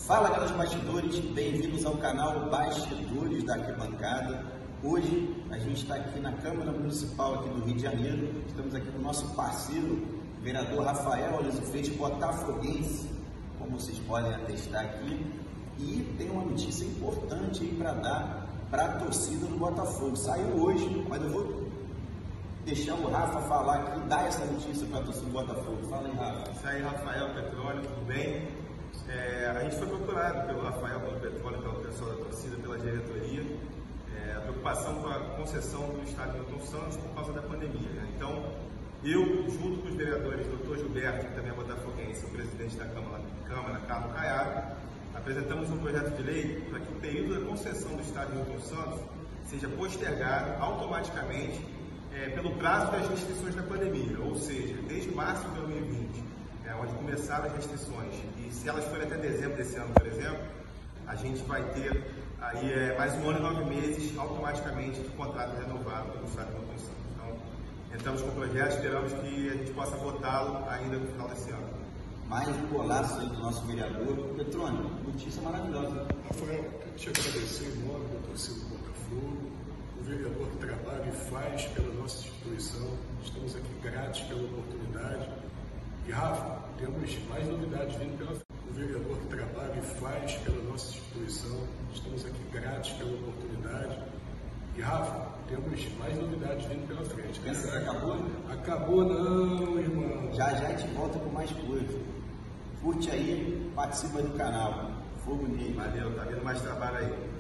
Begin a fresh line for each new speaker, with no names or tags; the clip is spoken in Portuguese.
Fala, galera dos bastidores, bem-vindos ao canal Bastidores da Arquibancada. Hoje a gente está aqui na Câmara Municipal aqui do Rio de Janeiro. Estamos aqui com o nosso parceiro, vereador Rafael Aloysio Freitas, botafoguense, como vocês podem atestar aqui. E tem uma notícia importante aí para dar para a torcida do Botafogo. Saiu hoje, mas eu vou deixar o Rafa falar aqui, dar essa notícia para a torcida do Botafogo. Fala aí, Rafa.
Isso aí, Rafael Petróleo, tudo bem? A gente foi procurado pelo Rafael, pelo Petróleo, pelo pessoal da torcida, pela diretoria, a preocupação com a concessão do estádio Newton Santos por causa da pandemia, né? Então, eu, junto com os vereadores, Dr. Gilberto, que também é botafoguense, o presidente da Câmara, Carlos Caiado, apresentamos um projeto de lei para que o período da concessão do estádio Newton Santos seja postergado automaticamente pelo prazo das restrições da pandemia, ou seja, desde março de 2020, onde começaram as restrições, e se elas forem até dezembro desse ano, por exemplo, a gente vai ter aí mais um ano e 9 meses automaticamente de contrato renovado pelo estádio Newton Santos. Então, entramos com o projeto, esperamos que a gente possa votá-lo ainda no final desse ano.
Mais um golaço aí do nosso vereador. Petrônio, notícia maravilhosa.
Rafael, quero te agradecer em nome da torcida do Botafogo, o vereador que trabalha e faz pela nossa instituição. Estamos aqui gratos pela oportunidade. E Rafa, temos mais novidades vindo pela frente. O vereador que trabalha e faz pela nossa instituição. Estamos aqui gratos pela oportunidade. E Rafa, temos mais novidades vindo pela frente.
Pensa que acabou?
Acabou não, irmão.
Já a gente volta com mais coisa. Curte aí, participa do canal. Fogo nele.
Valeu, tá vindo mais trabalho aí.